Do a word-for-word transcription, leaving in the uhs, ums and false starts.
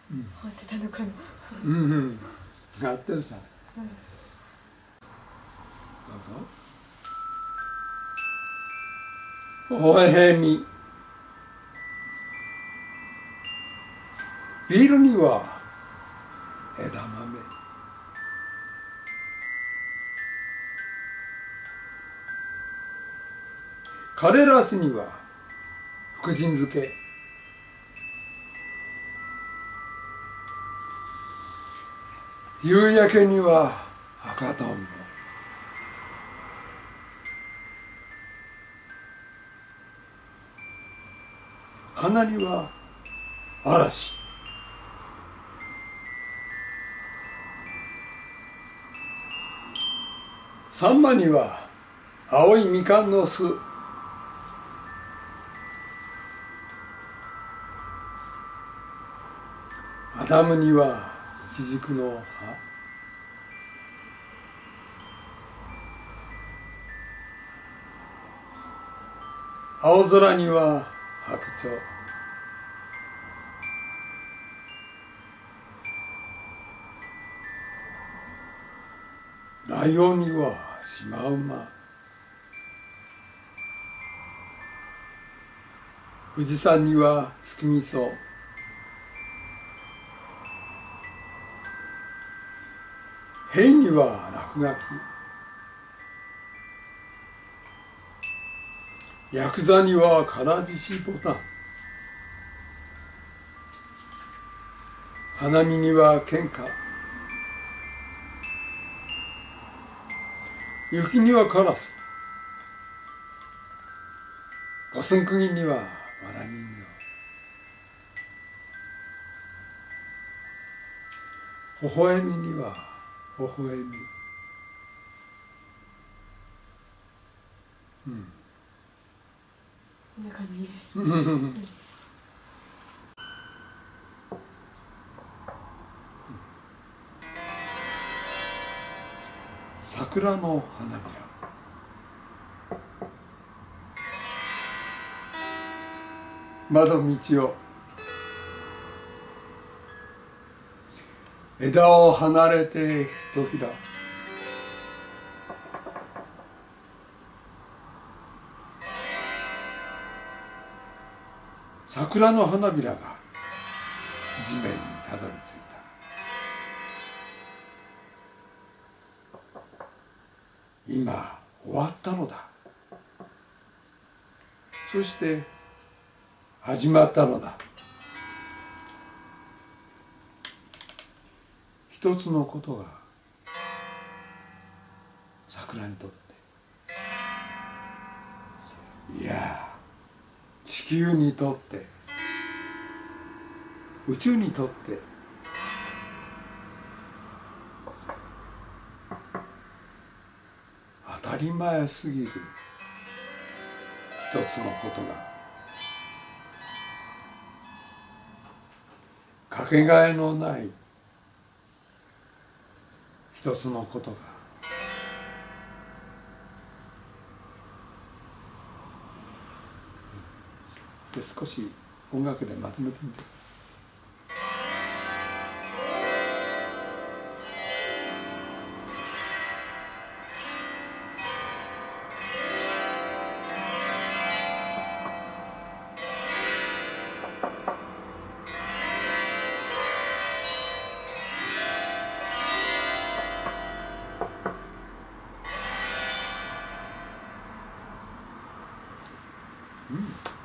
合ってたのかな。 うんうん合ってるさ、うん、どうぞ。微笑み。ビールには枝豆、カレーラスには福神漬け、夕焼けには赤とんぼ、花には嵐、サンマには青いみかんの巣、アダムにはイチジクの葉、青空には白鳥、ライオンにはシマウマ、富士山には月見草、塀には落書き、ヤクザには唐獅子ボタン、花見には喧嘩、雪にはカラス、五寸釘にはわら人形、微笑みには微笑み、うん、 こんな感じです。 桜の花びら、窓道を枝を離れてひとひら、桜の花びらが地面にたどり着いた。今終わったのだ。そして始まったのだ。一つのことが桜にとって、いや地球にとって、宇宙にとって当たり前すぎる一つのことが、かけがえのない一つのことが、で少し音楽でまとめてみてください。うん